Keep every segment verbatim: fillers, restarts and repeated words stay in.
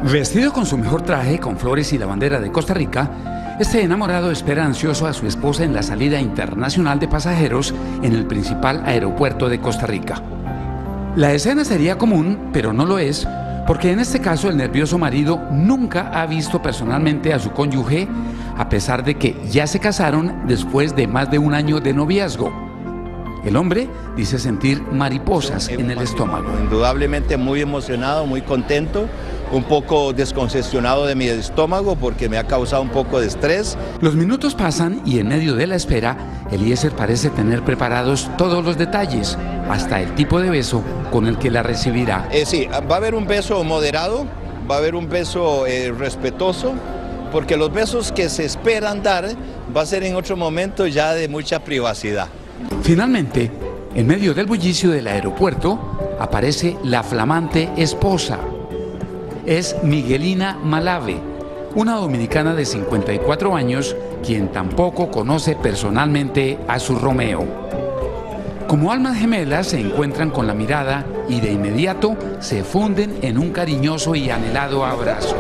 Vestido con su mejor traje, con flores y la bandera de Costa Rica, este enamorado espera ansioso a su esposa en la salida internacional de pasajeros en el principal aeropuerto de Costa Rica. La escena sería común, pero no lo es, porque en este caso el nervioso marido nunca ha visto personalmente a su cónyuge, a pesar de que ya se casaron después de más de un año de noviazgo. El hombre dice sentir mariposas en el estómago. Indudablemente muy emocionado, muy contento, un poco descongestionado de mi estómago porque me ha causado un poco de estrés. Los minutos pasan y en medio de la espera, Eliezer parece tener preparados todos los detalles, hasta el tipo de beso con el que la recibirá. Eh, sí, va a haber un beso moderado, va a haber un beso eh, respetuoso, porque los besos que se esperan dar va a ser en otro momento ya de mucha privacidad. Finalmente, en medio del bullicio del aeropuerto, aparece la flamante esposa. Es Miguelina Malave, una dominicana de cincuenta y cuatro años, quien tampoco conoce personalmente a su Romeo. Como almas gemelas se encuentran con la mirada y de inmediato se funden en un cariñoso y anhelado abrazo.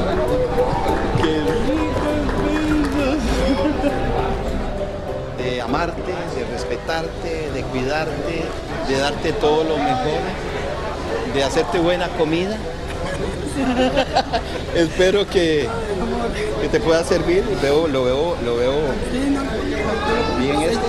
De amarte, de respetarte, de cuidarte, de darte todo lo mejor, de hacerte buena comida. Espero que, que te pueda servir. Veo, lo veo, lo veo bien esto.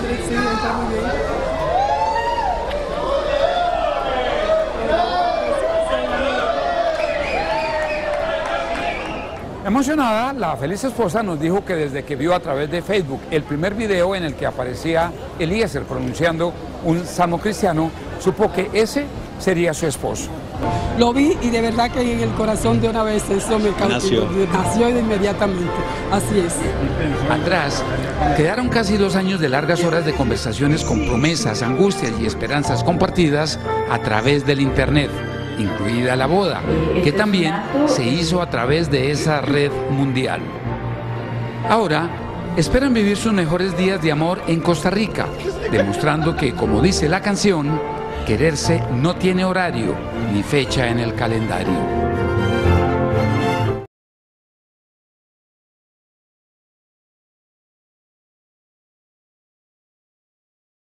Emocionada, la feliz esposa nos dijo que desde que vio a través de Facebook el primer video en el que aparecía Eliezer pronunciando un salmo cristiano, supo que ese sería su esposo. Lo vi y de verdad que en el corazón de una vez eso me cautivó, nació inmediatamente, así es. Atrás quedaron casi dos años de largas horas de conversaciones con promesas, angustias y esperanzas compartidas a través del internet, incluida la boda, que también se hizo a través de esa red mundial. Ahora esperan vivir sus mejores días de amor en Costa Rica, demostrando que, como dice la canción, quererse no tiene horario ni fecha en el calendario.